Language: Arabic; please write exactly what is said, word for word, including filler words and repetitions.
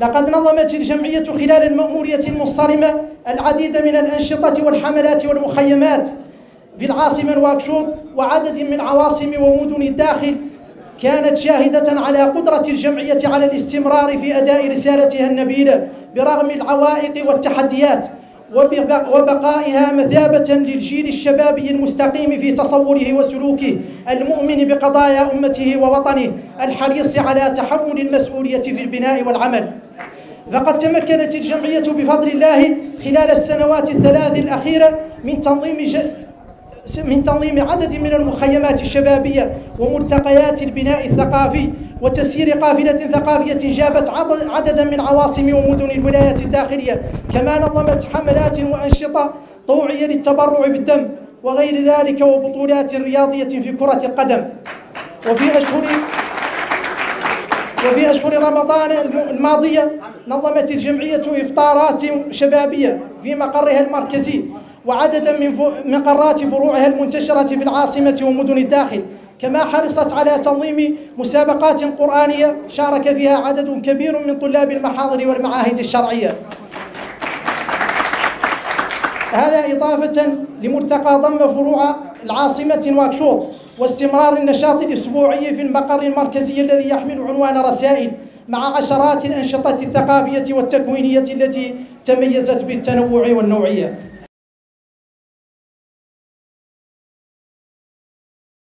لقد نظمت الجمعية خلال المأمورية المنصرمة العديد من الأنشطة والحملات والمخيمات في العاصمة نواكشوط وعدد من عواصم ومدن الداخل، كانت شاهدة على قدرة الجمعية على الاستمرار في أداء رسالتها النبيلة برغم العوائق والتحديات، وبقائها مثابة للجيل الشبابي المستقيم في تصوره وسلوكه المؤمن بقضايا أمته ووطنه الحريص على تحمل المسؤولية في البناء والعمل. فقد تمكنت الجمعية بفضل الله خلال السنوات الثلاث الأخيرة من تنظيم ج... من تنظيم عدد من المخيمات الشبابية وملتقيات البناء الثقافي وتسيير قافلة ثقافية جابت عددا من عواصم ومدن الولايات الداخلية، كما نظمت حملات وأنشطة طوعية للتبرع بالدم وغير ذلك وبطولات رياضية في كرة القدم. وفي أشهر وفي أشهر رمضان الماضية نظمت الجمعية إفطارات شبابية في مقرها المركزي وعددا من مقرات فروعها المنتشرة في العاصمة ومدن الداخل، كما حرصت على تنظيم مسابقات قرآنية شارك فيها عدد كبير من طلاب المحاضر والمعاهد الشرعية. هذا إضافة لملتقى ضم فروع العاصمة نواكشوط واستمرار النشاط الأسبوعي في المقر المركزي الذي يحمل عنوان رسائل، مع عشرات الأنشطة الثقافية والتكوينية التي تميزت بالتنوع والنوعية.